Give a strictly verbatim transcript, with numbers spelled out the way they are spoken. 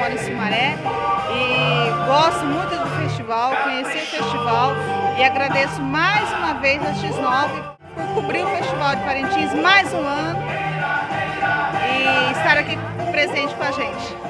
moro em Sumaré e gosto muito do festival, conheci o festival e agradeço mais uma vez a X nove por cobrir o Festival de Parintins mais um ano e estar aqui presente com a gente.